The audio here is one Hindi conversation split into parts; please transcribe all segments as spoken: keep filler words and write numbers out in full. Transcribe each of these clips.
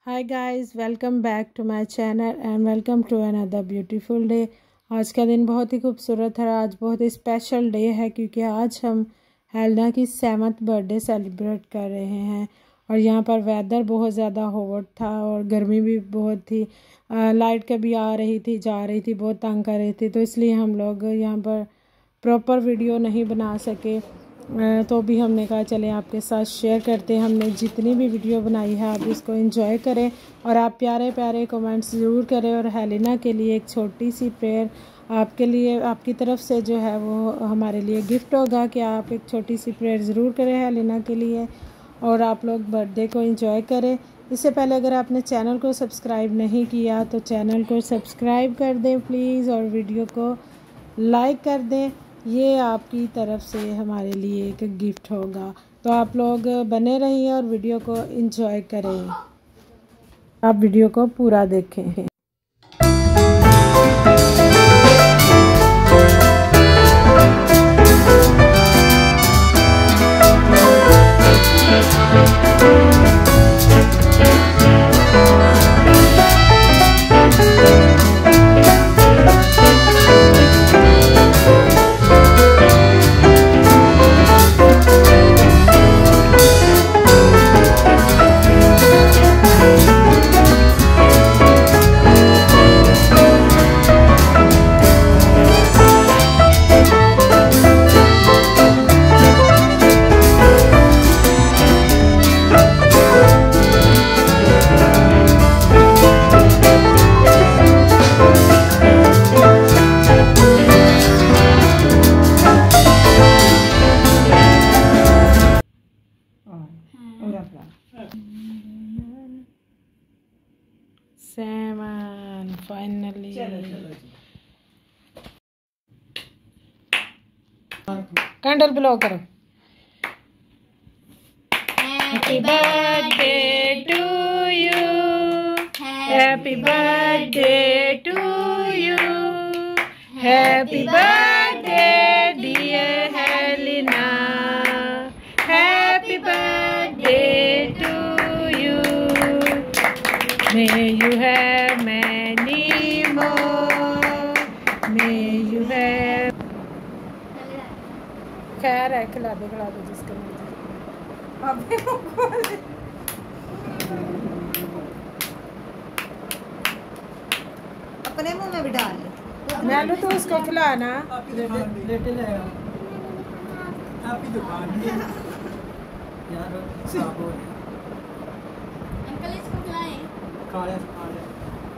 Hi guys, welcome back to my channel and welcome to another beautiful day. आज का दिन बहुत ही खूबसूरत है। आज बहुत ही स्पेशल डे है क्योंकि आज हम हेलना की सेवन्थ बर्थडे सेलिब्रेट कर रहे हैं। और यहाँ पर वेदर बहुत ज़्यादा हॉट था और गर्मी भी बहुत थी। लाइट कभी आ रही थी जा रही थी, बहुत तंग कर रही थी, तो इसलिए हम लोग यहाँ पर प्रॉपर वीडियो नहीं बना सके। तो भी हमने कहा चले आपके साथ शेयर करते हैं। हमने जितनी भी वीडियो बनाई है आप इसको एंजॉय करें और आप प्यारे प्यारे कमेंट्स ज़रूर करें। और हेलिना के लिए एक छोटी सी प्रेयर आपके लिए, आपकी तरफ से जो है वो हमारे लिए गिफ्ट होगा कि आप एक छोटी सी प्रेयर ज़रूर करें हेलिना के लिए और आप लोग बर्थडे को एंजॉय करें। इससे पहले अगर आपने चैनल को सब्सक्राइब नहीं किया तो चैनल को सब्सक्राइब कर दें प्लीज़, और वीडियो को लाइक कर दें। ये आपकी तरफ से हमारे लिए एक गिफ्ट होगा, तो आप लोग बने रहिए और वीडियो को एंजॉय करें। आप वीडियो को पूरा देखें। सेवन फाइनली कैंडल ब्लो करो। Happy birthday to you, happy birthday to you, happy birthday dear Helena, happy birthday to you. May you have many more, may you have। खैर है, खिला दो खिला दो जिसको अपने मुंह में भी डाल ले। मैं लो तो उसको खिलाना। आपकी दुकान है यार, साफ हो रही। अंकल इसको खिलाएं। खा ले खा ले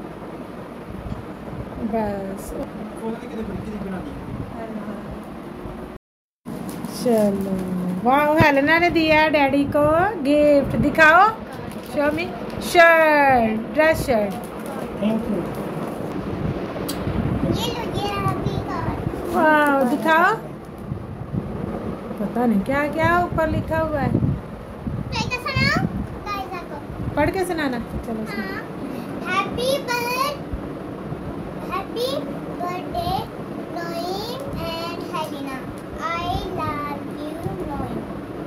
बस फोन में कितने बड़ी कितनी बना दी। चलो, वाह, हेलेना ने दिया डैडी को गिफ्ट। दिखाओ, show me shirt, dress shirt. Thank you. ये लो, ये हैप्पी बर्थडे। वाह, दिखाओ। पता नहीं क्या क्या ऊपर लिखा हुआ है। प्ले का सुनाओ गाइस को। पढ़ के सुनाना। चलो सुना। हैप्पी बर्थडे, हैप्पी बर्थडे नोइम and Helena. I love you Noim,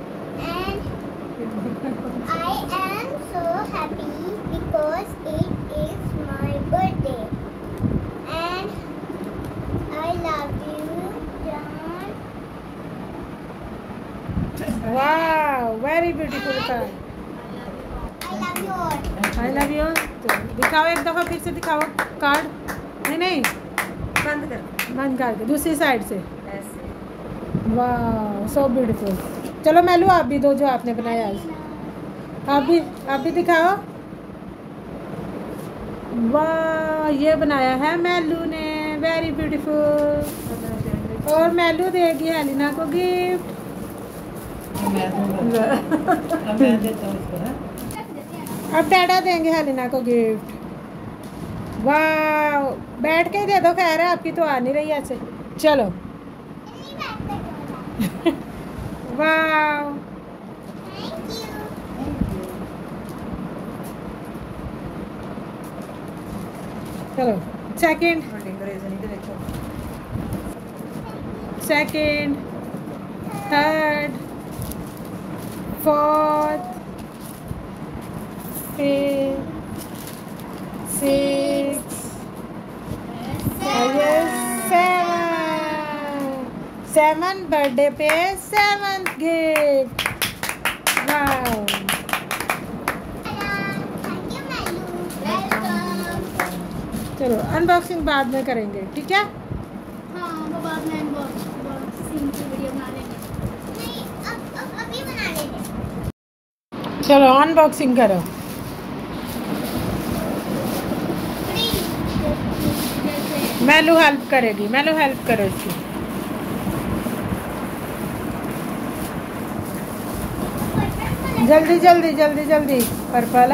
and I am so happy because it is my birthday, and I love you John। वाह, very beautiful card. I love you all। I love you. दिखाओ एक दफ़ा फिर से दिखाओ कार्ड। नहीं नहीं, बंद कर, बंद कर दो दूसरी साइड से। ऐसे। वाह, सो ब्यूटीफुल। चलो मैलू, आप भी दो जो आपने बनाया आज। आप भी आप भी दिखाओ। वाह, ये बनाया है मैलू ने, वेरी ब्यूटीफुल। और मैलू देगी हेलिना को गिफ्ट। अब डैडा देंगे हेलिना को गिफ्ट। वाह, बैठ के ही दे दो, खैर है आपकी तो आ नहीं रही ऐसे। चलो। वाह, Thank you। चलो second second third fourth fifth six, seven seven birthday पे सेवन गिफ्ट। वाओ, चलो अनबॉक्सिंग बाद में करेंगे, ठीक है? हाँ, वो बाद में अनबॉक्सिंग की वीडियो बना लेंगे। नहीं, अब अब अभी बना लेंगे। चलो अनबॉक्सिंग करो। मैलू हेल्प करेगी, मैलू हेल्प करो इसकी। जल्दी जल्दी जल्दी जल्दी, purple.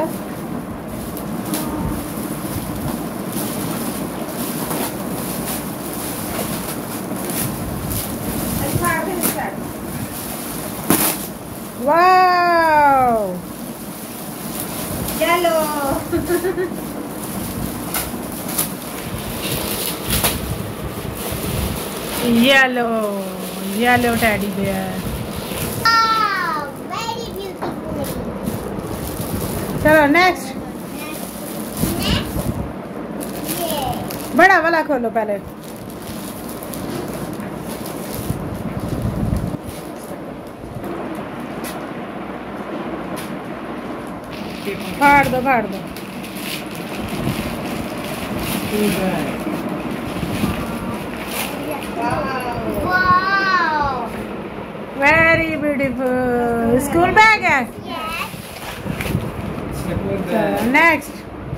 Wow, yellow. Yellow yellow teddy bear. Very beautiful. चलो नेक्स्ट, ये बड़ा वाला खोलो पहले। फाड़ दो फाड़ दो। Wow, very beautiful, school bag है। नेक्स्ट,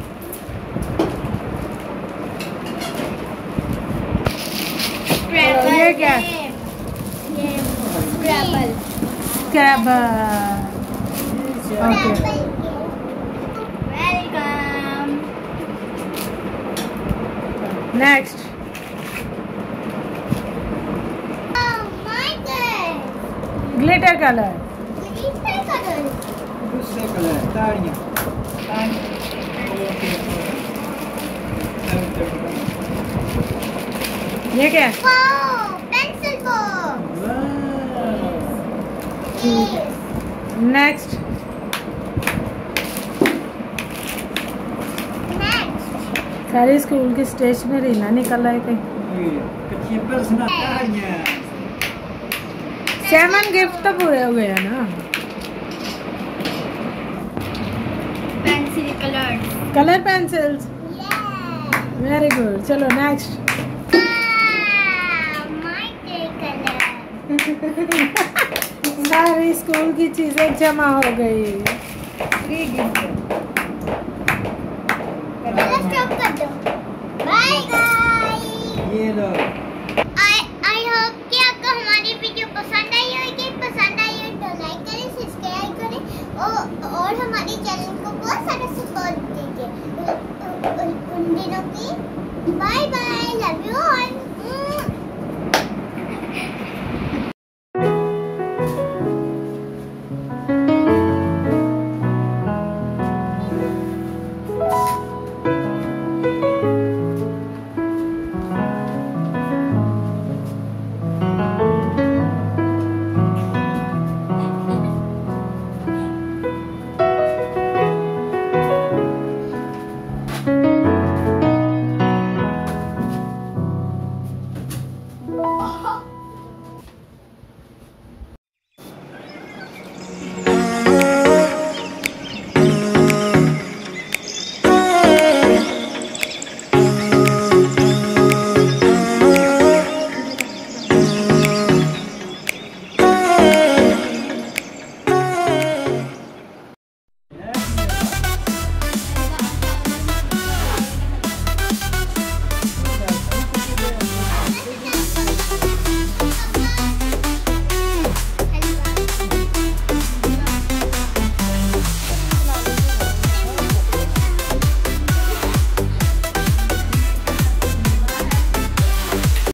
ये क्या? ये scrabble. Scrabble. Okay, welcome. Next, Oh my God! Glitter colour. Glitter color. दूसरे कलर ताड़ियाँ ये क्या? Wow, pencil box. Yes. Next, Next. सारी स्कूल की स्टेशनरी ना निकल आए थे। कच्ची पर्सनल ताड़ियाँ सेवन गिफ्ट तो पूरे हो गए ना। Pencil colors. Colour pencils, Yeah. Very good. चलो next, Ah, my day color. सारी स्कूल की चीजें जमा हो गई। चलो stop कर दो। Bye guys. ये लो। I I hope कि आपको हमारी वीडियो पसंद आई होगी। पसंद आई हो तो लाइक करें, सब्सक्राइब करें और और हमारे चैनल को बहुत सारा सपोर्ट दीजिए। उन दिनों की बाय बाय।